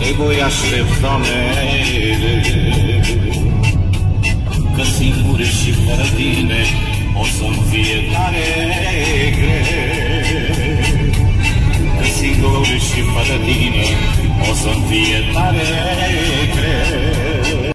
te voi aștepta mereu, că singur și fără tine o să-mi fie tare greu, că singur și fără tine o să-mi fie tare